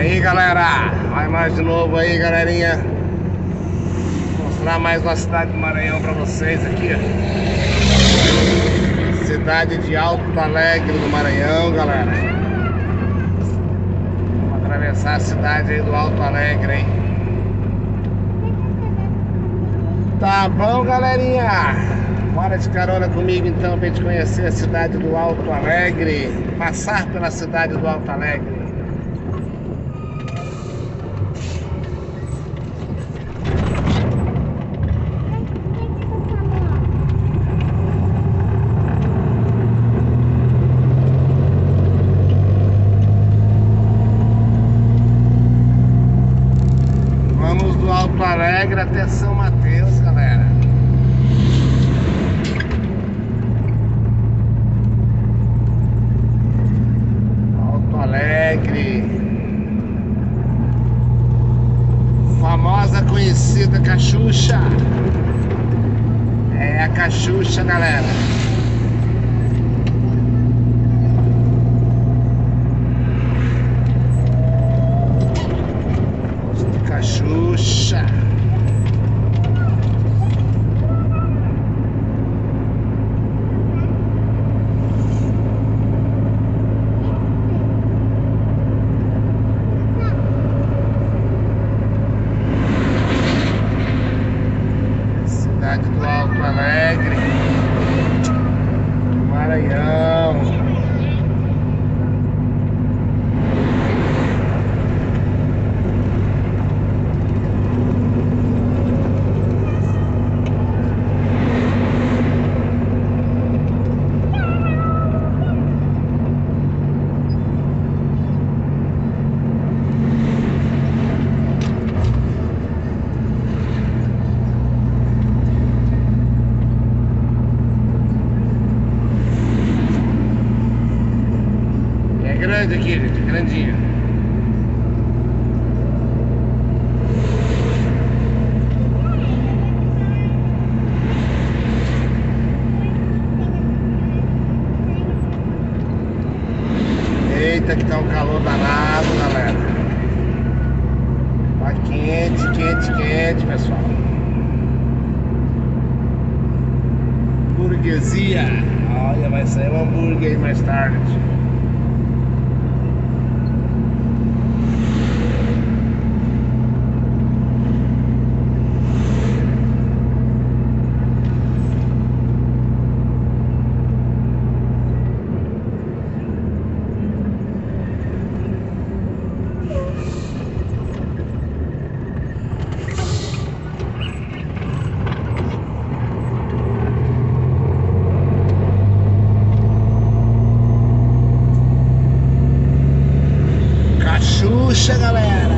Aí galera, vai mais de novo aí galerinha. Vou mostrar mais uma cidade do Maranhão pra vocês aqui, ó. Cidade de Alto Alegre do Maranhão, galera. Vamos atravessar a cidade aí do Alto Alegre, hein? Tá bom, galerinha? Bora de carona comigo então pra gente conhecer a cidade do Alto Alegre. Passar pela cidade do Alto Alegre. Vamos do Alto Alegre até São Mateus, galera. Alto Alegre, famosa, conhecida Cachucha. É a Cachucha, galera. Cachucha. Cidade do Alto Alegre, Maranhão. Grande aqui, gente, grandinho. Eita, que tá um calor danado, galera. Tá quente, quente, quente, pessoal. Burguesia. Olha, vai sair um hambúrguer aí mais tarde. Cachucha, galera.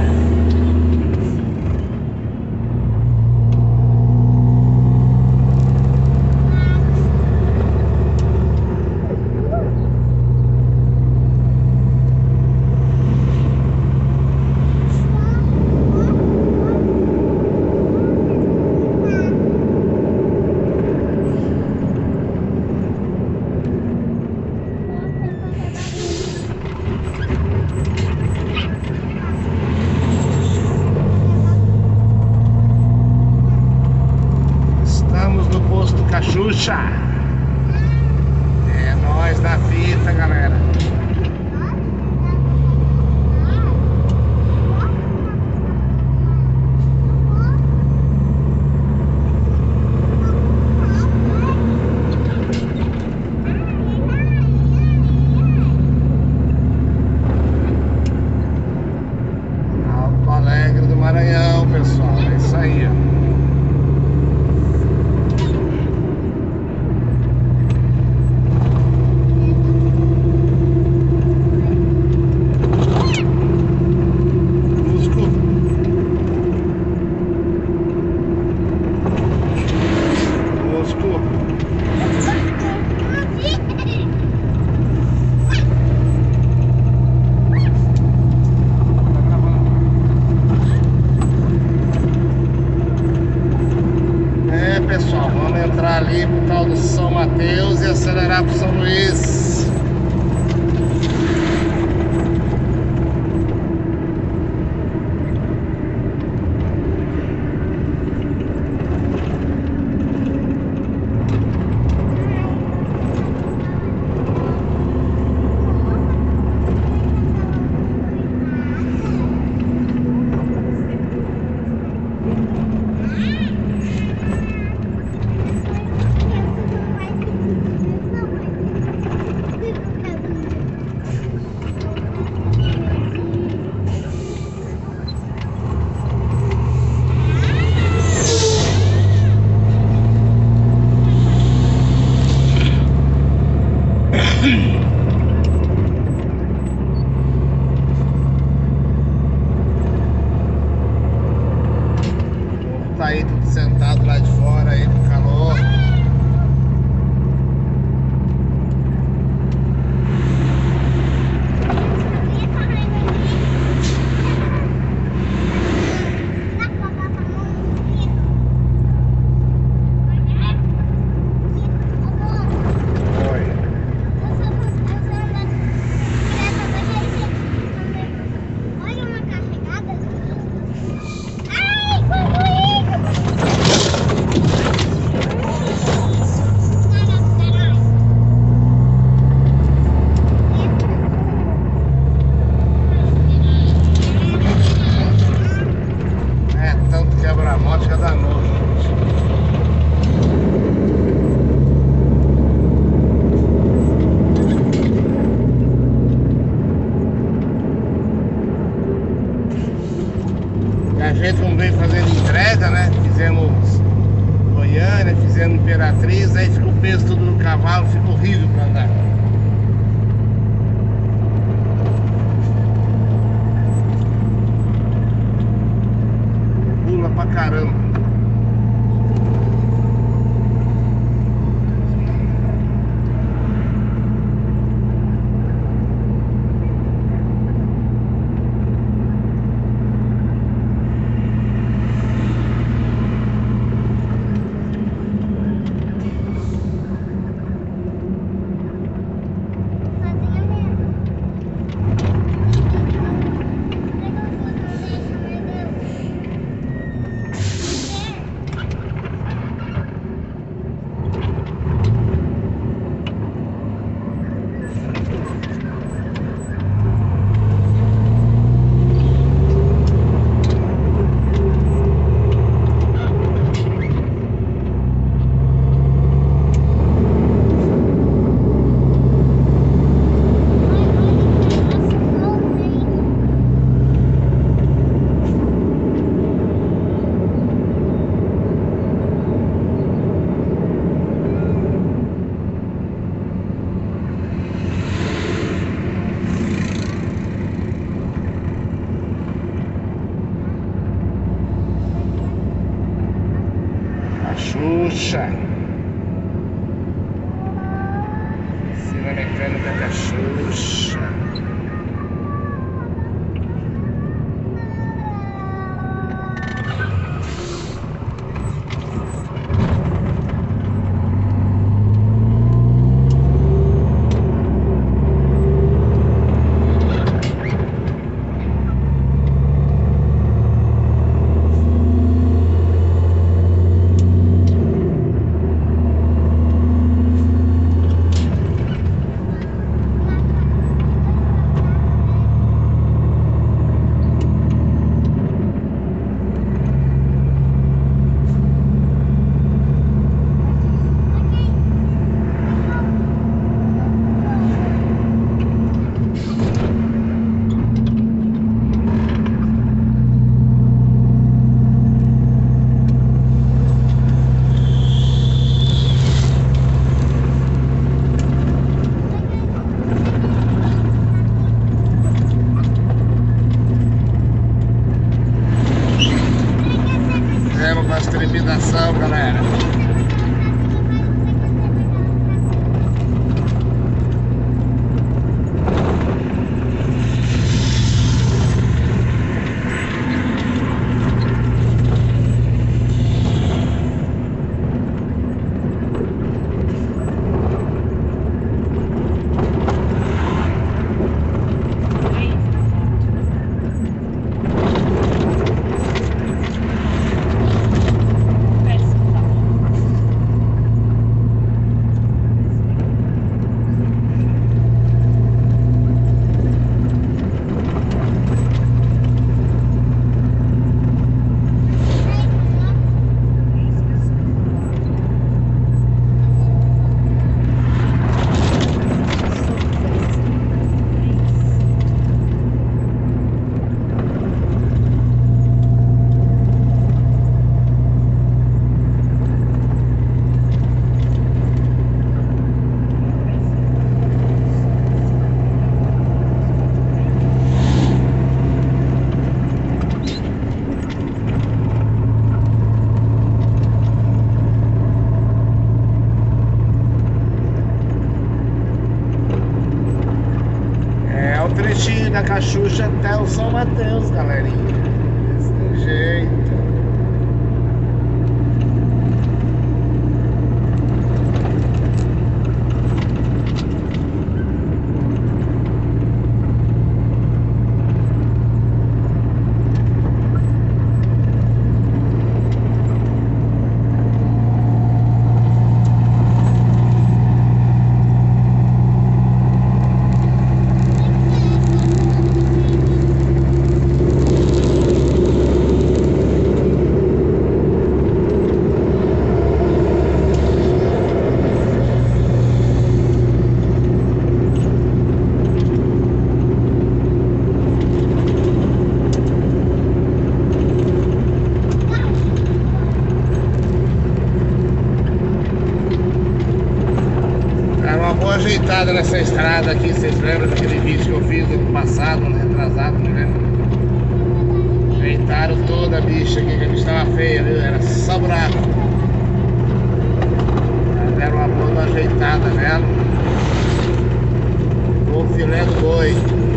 Cachucha. É nós da fita, galera. Alto Alegre do Maranhão, pessoal. É isso aí, ó. gente, como veio fazendo entrega, né? Fizemos Goiânia, fizemos Imperatriz, aí fica o peso tudo no cavalo, fica horrível pra andar. Pula pra caramba. Xuxa. Oficina mecânica da Xuxa. Fizemos trepidação, galera. O trechinho da Caxuxa até o São Mateus, galerinha. Desse jeito. ajeitada nessa estrada aqui. Vocês lembram daquele vídeo que eu fiz ano passado, ano retrasado, não lembro? Ajeitaram toda a bicha aqui, que a bicha tava feia, viu? Era só buraco. Deram uma boa ajeitada nela. O filé do boi.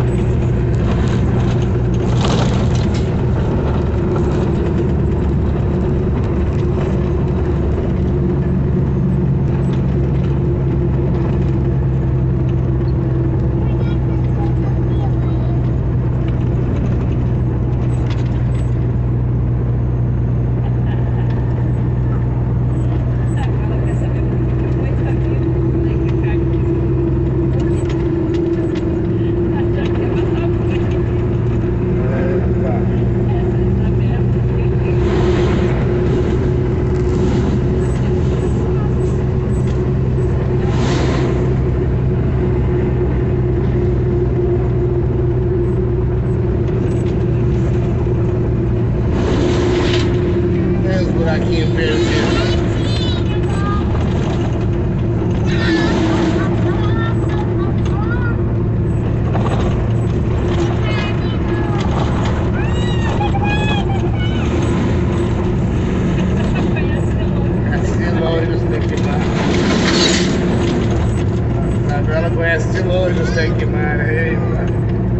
Buraquinho perdido. Ela conhece de longe os Tecmar, eita.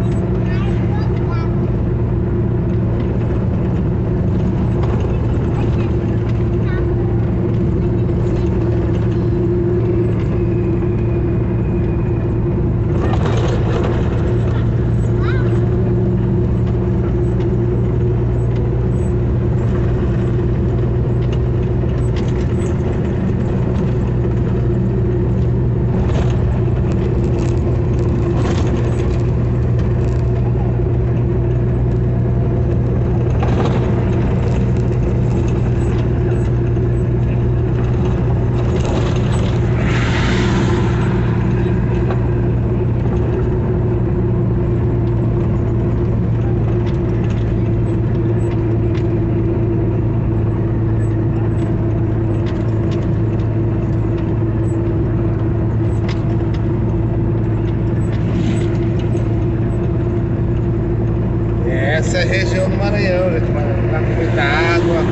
Essa é a região do Maranhão, gente. Tá com muita água,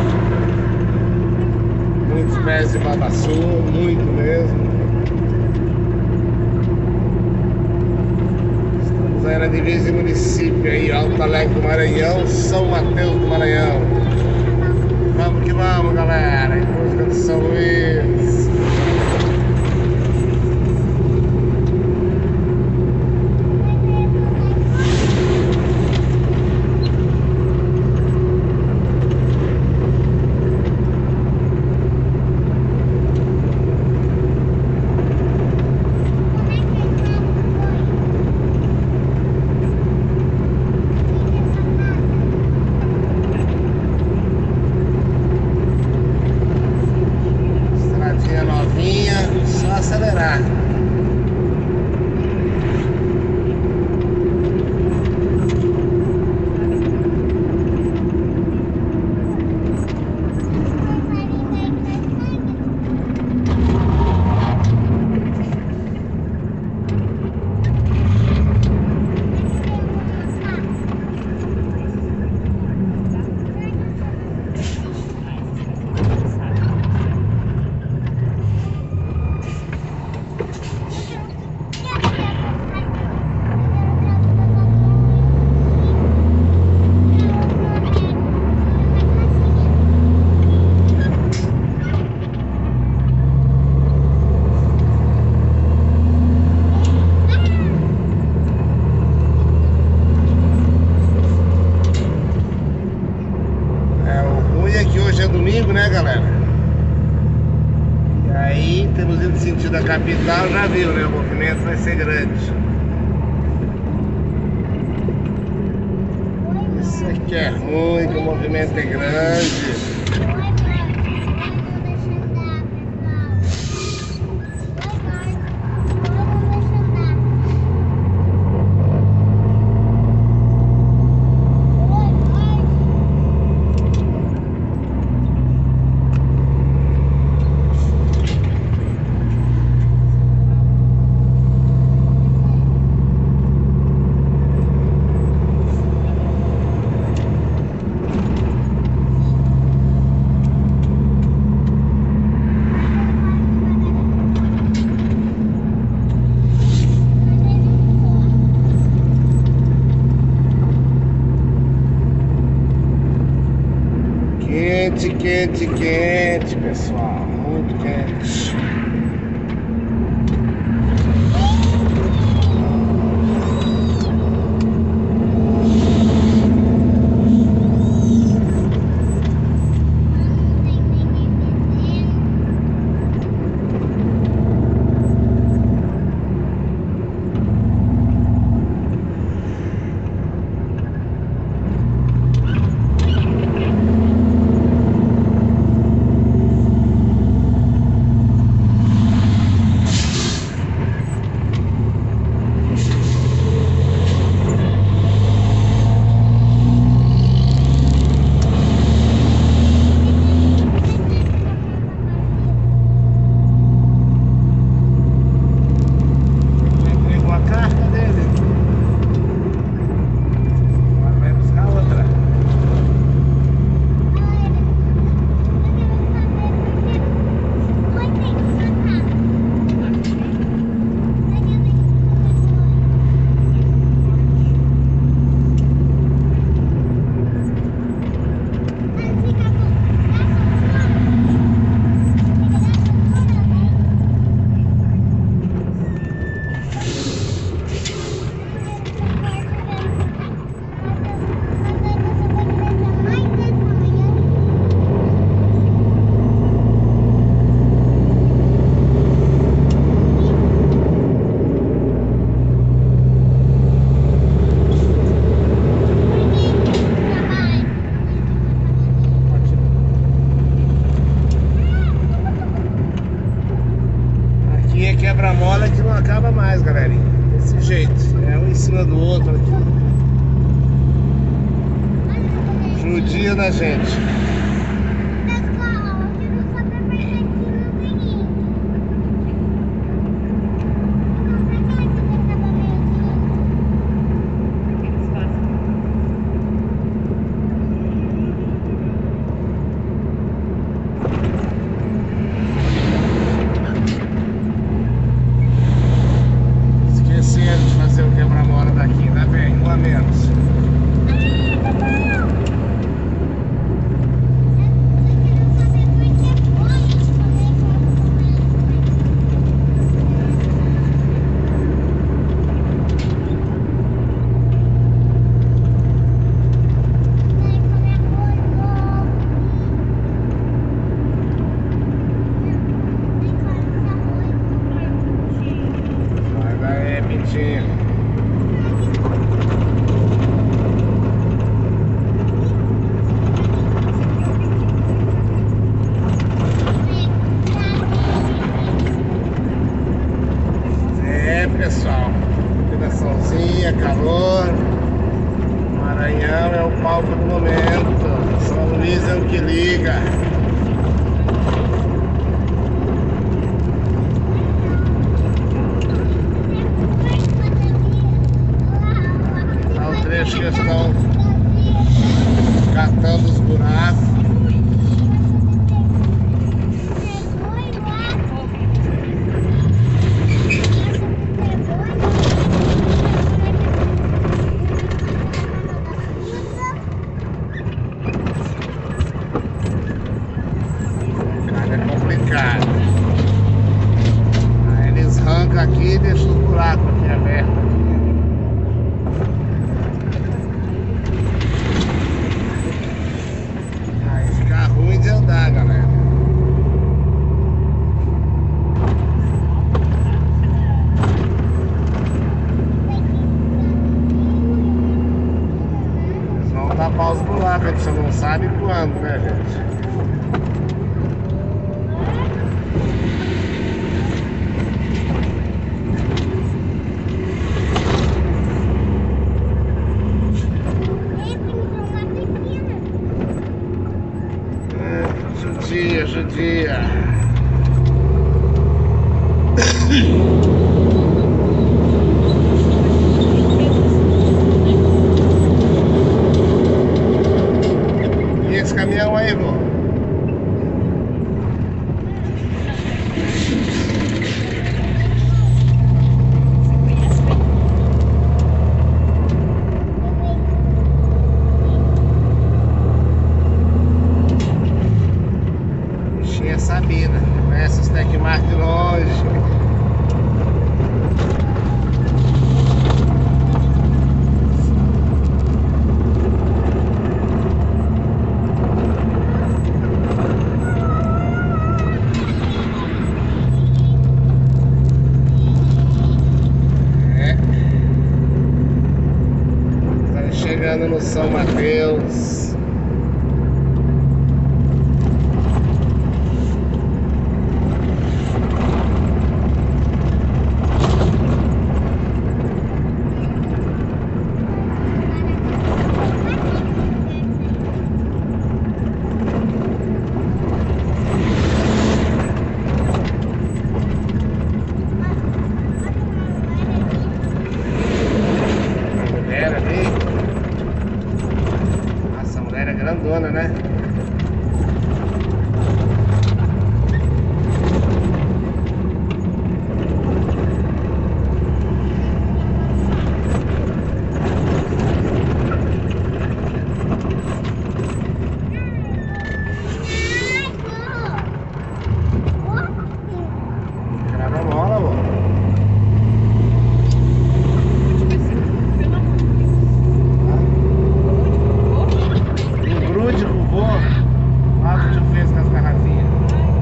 muitos pés de babaçu, muito mesmo. Estamos aí na divisa de município aí, Alto Alegre do Maranhão, São Mateus do Maranhão. Vamos que vamos, galera, em busca de São Luís. Só acelerar. Hoje é domingo, né, galera? E aí, temos indo sentido da capital, já viu, né? O movimento vai ser grande. Isso aqui é ruim, que o movimento é grande. quente, quente, quente, pessoal. Muito quente. Quebra-mola que não acaba mais, galerinha. Desse jeito. É um em cima do outro aqui. Judia da gente. De fazer o quebra-mola daqui, ainda bem, um a menos. Vai daí, pintinho. Pessoal, operaçãozinha, calor. Maranhão é o palco do momento. São Luís é o que liga. Tá o trecho que eles estão catando os buracos. Aí eles arrancam aqui e deixam os buracos aqui abertos. Aí fica ruim de andar, galera. Eles vão tapar os buracos, a gente só não sabe quando, né, gente? Judia. E esse caminhão aí, vô? chegando no São Mateus. Grandona, né? Grava mola, amor. Grude com o vô. Olha o que eu fiz com as garrafinhas.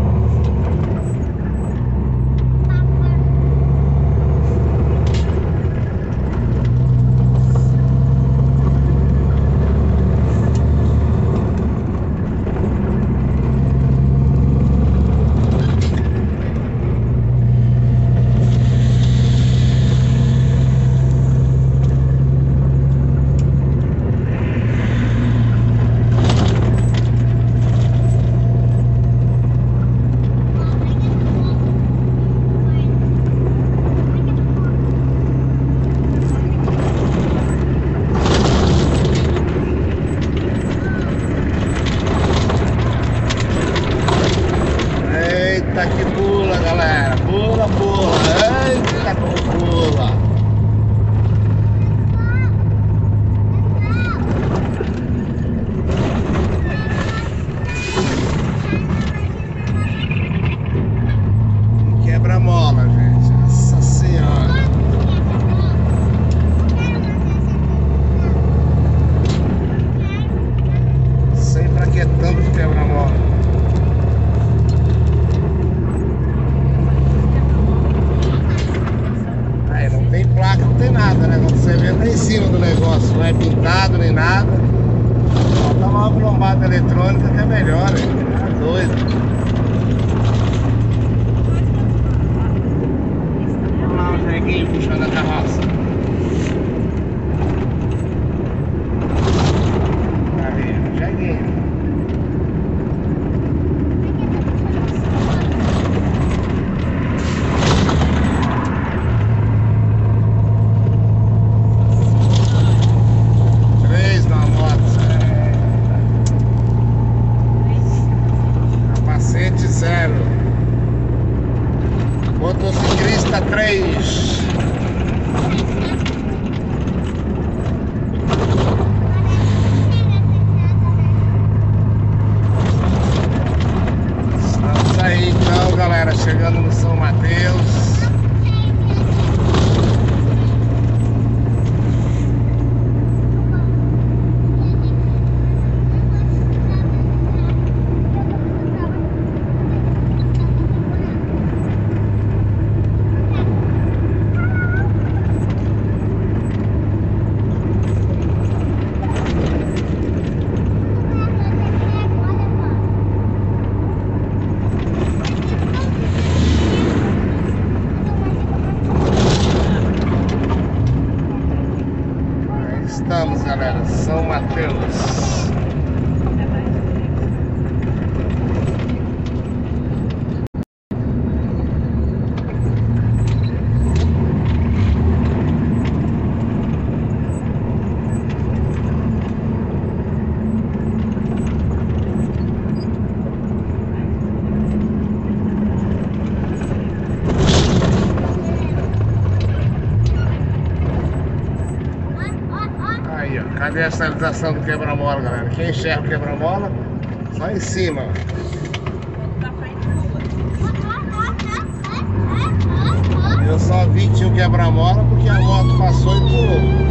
Eita que pula, galera. Pula, pula. Eita como pula. Quebra-mola, gente. Nossa Senhora. Não sei pra que tanto quebra-mola. Não tem placa, não tem nada, né? Quando você vê, tá em cima do negócio. Não é pintado nem nada. Só dá uma plombada eletrônica que é melhor, hein? Tá doido. Olha lá o jeguinho puxando a carroça. Ali, o jeguinho. Zero. Motociclista 3. Estamos aí então, galera, chegando no São Mateus. Estamos, galera, São Mateus. Aí, ó, cadê a sinalização do quebra-mola, galera? Quem enxerga o quebra-mola, só em cima, ó. Eu só vi que tinha o quebra-mola porque a moto passou e pulou.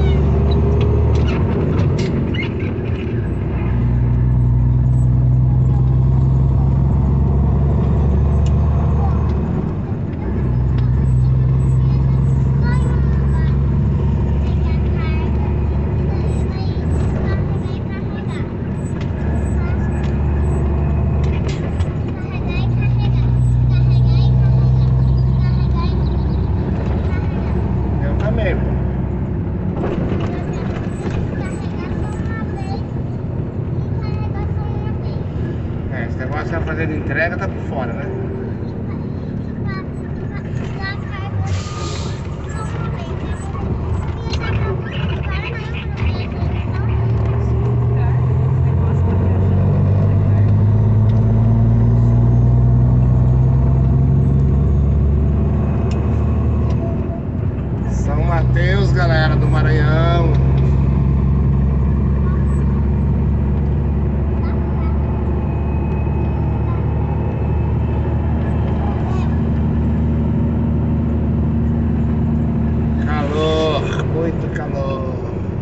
vai fazer de entrega tá por fora, né? São Mateus, galera, do Maranhão. Calor, muito calor.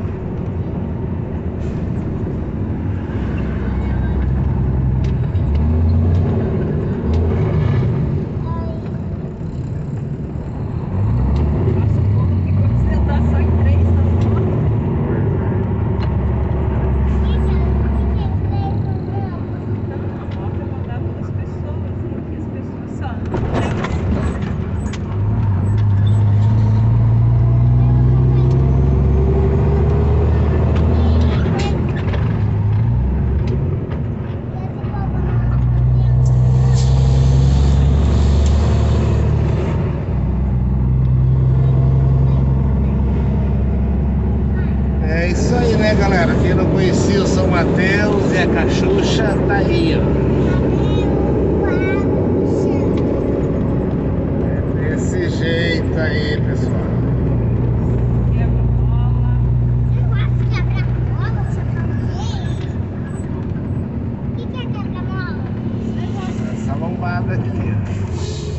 É isso aí, né, galera? Quem não conhecia o São Mateus e a Cachucha, tá aí, ó. É desse jeito aí, pessoal. Essa lombada aqui, ó.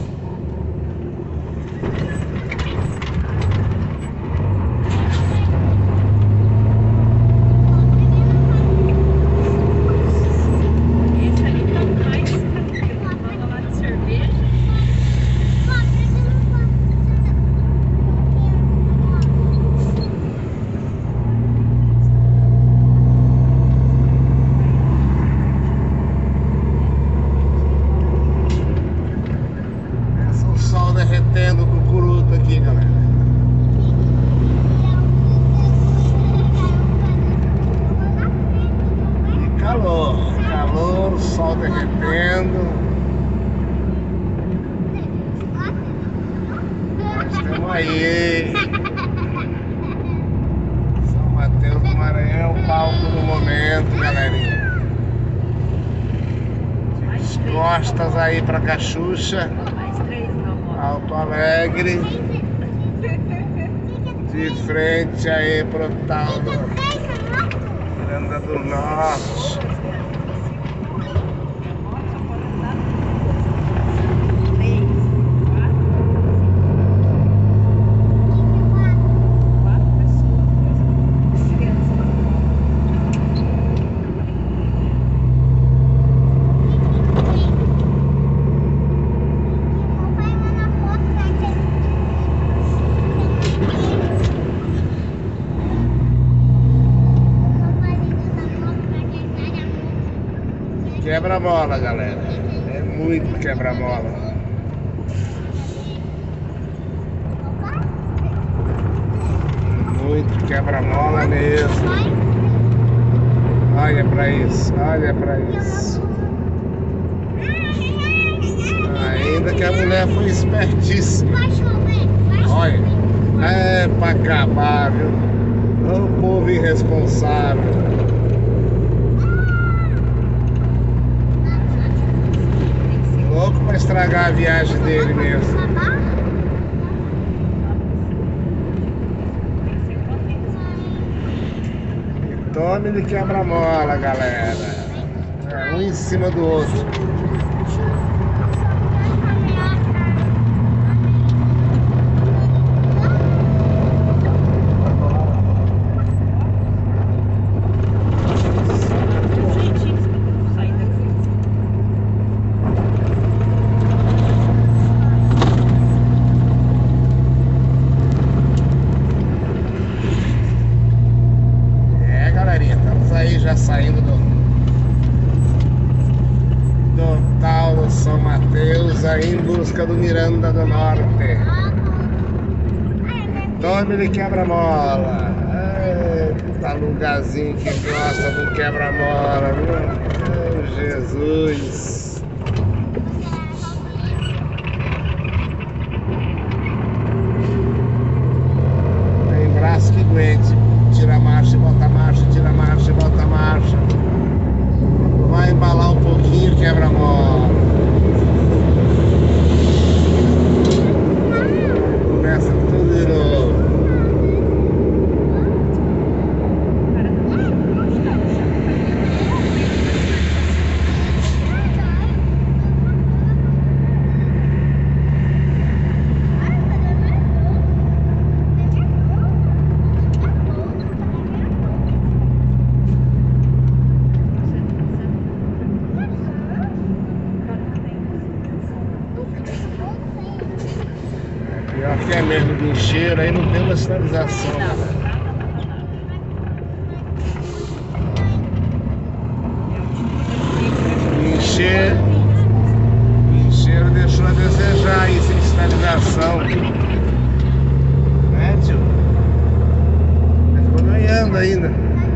Derretendo o cucuruto aqui, galera. E calor, calor, o sol derretendo. Nós estamos aí. São Mateus do Maranhão, palco do momento, galerinha. De costas aí pra Cachucha. Alto Alegre, de frente aí pro tal do Miranda do Norte. Quebra-mola, galera. É muito quebra-mola. Muito quebra-mola mesmo. Olha pra isso, olha pra isso. Ainda que a mulher foi espertíssima. Olha, é pra acabar, viu? O povo irresponsável. Louco pra estragar a viagem dele mesmo. E tome de quebra-mola, galera. Um em cima do outro. Estamos aí já saindo do tal do São Mateus, aí em busca do Miranda do Norte. Tome de quebra-mola. Tá lugarzinho que gosta do quebra-mola, viu? Jesus. frequente. Tira a marcha e volta a marcha, tira a marcha e volta a marcha. Vai embalar um pouquinho, quebra a mola. Começa tudo de novo. Pior que é mesmo, guincheiro, aí não tem uma sinalização. Guincheiro deixou a desejar aí, sem sinalização. Né, tio? Mas ficou ganhando ainda.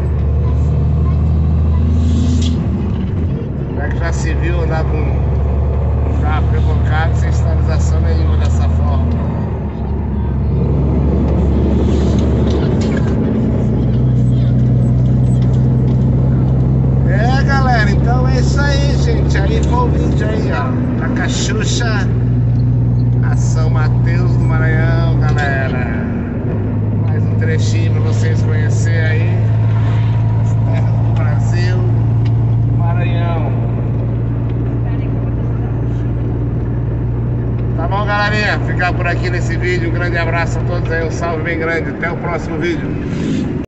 Já que já se viu andar com um carro rebocado sem sinalização nenhuma dessa forma. Então é isso aí, gente. Aí foi o vídeo aí, ó, da Cachucha a São Mateus do Maranhão, galera. Mais um trechinho pra vocês conhecerem aí as terras do Brasil, Maranhão. Tá bom, galerinha? Ficar por aqui nesse vídeo. Um grande abraço a todos aí, um salve bem grande. Até o próximo vídeo.